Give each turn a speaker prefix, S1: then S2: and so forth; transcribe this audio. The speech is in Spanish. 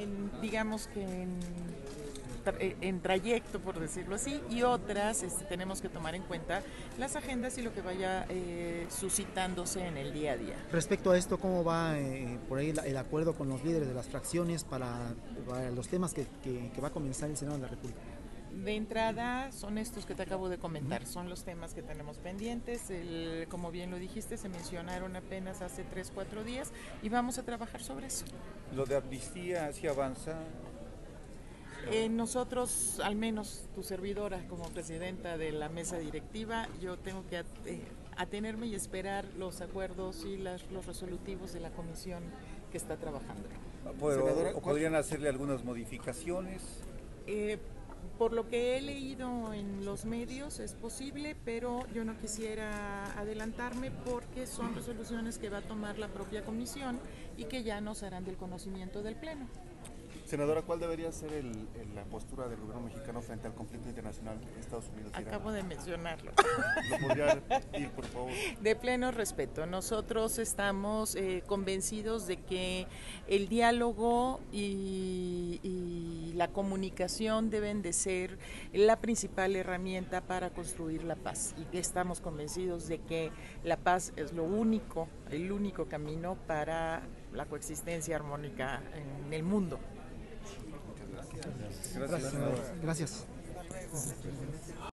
S1: digamos que en trayecto, por decirlo así, y otras tenemos que tomar en cuenta las agendas y lo que vaya suscitándose en el día a día.
S2: Respecto a esto, ¿cómo va por ahí el acuerdo con los líderes de las fracciones para los temas que va a comenzar el Senado de la República?
S1: De entrada son estos que te acabo de comentar, son los temas que tenemos pendientes, como bien lo dijiste, se mencionaron apenas hace 3, 4 días y vamos a trabajar sobre eso.
S3: Lo de amnistía, ¿sí avanza?
S1: Nosotros, al menos tu servidora como presidenta de la mesa directiva, yo tengo que atenerme y esperar los acuerdos y los resolutivos de la comisión que está trabajando.
S3: ¿O podrían hacerle algunas modificaciones?
S1: Por lo que he leído en los medios es posible, pero yo no quisiera adelantarme porque son resoluciones que va a tomar la propia comisión y que ya nos harán del conocimiento del Pleno.
S4: Senadora, ¿cuál debería ser la postura del gobierno mexicano frente al conflicto internacional en Estados Unidos?
S1: Acabo de mencionarlo.
S4: ¿Lo podría repetir, por favor?
S1: De pleno respeto. Nosotros estamos convencidos de que el diálogo y la comunicación deben de ser la principal herramienta para construir la paz. Y que estamos convencidos de que la paz es lo único, el único camino para la coexistencia armónica en el mundo.
S2: Gracias. Gracias.